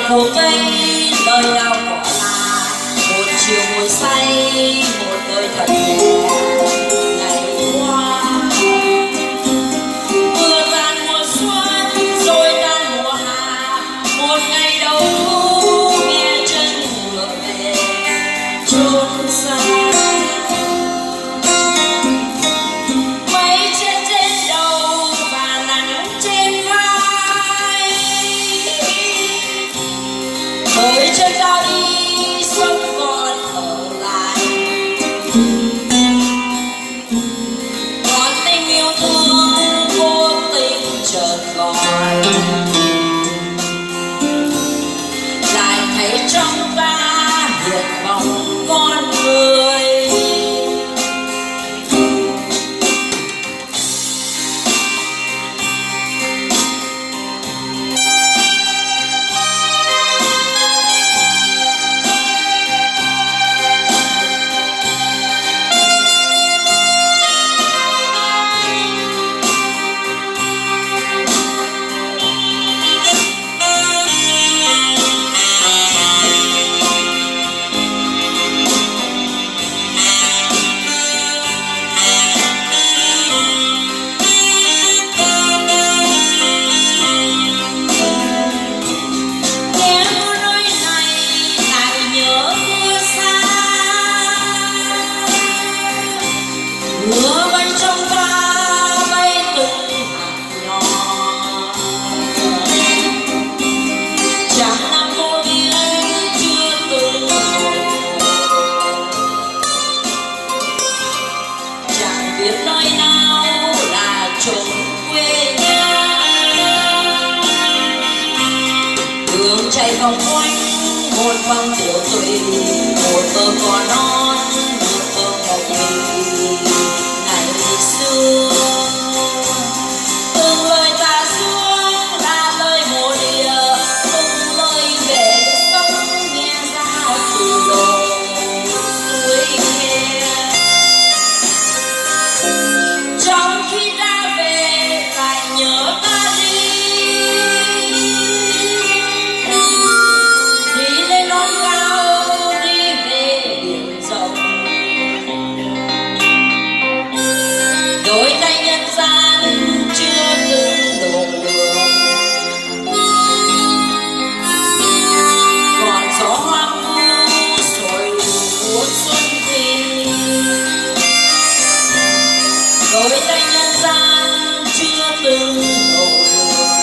khô cây đời nào có là một chiều ngồi say một đời thật nhẹ. Ngày qua mưa tan mùa xuân rồi tan mùa hạ, một ngày đầu thu nghe chân ngựa về chốn xa. Mới chân ta đi sống còn ở lại, còn tình yêu thương vô tình chợt gọi, lại thấy trong ta hiện bóng con người. Mưa bay trong ta bay từng hạt nhỏ, chẳng năm cô biên chưa từng hồi, chẳng biết nơi nào là chốn quê nhà. Đường chạy vòng quanh một vòng tiểu tụy, một bờ cỏ non một bờ mộng mị. Xưa từng lời ta xuống là lời mồ địa, từng lời về sông nghe ra từ đầu suối nghe. Trong khi ra về lại nhớ ta đi lên non cao đi về biển rộng. Đôi tay nhân gian chưa từng đổ đường, còn gió hoang vu sôi mùa xuân thì. Đôi tay nhân gian chưa từng đổ đường,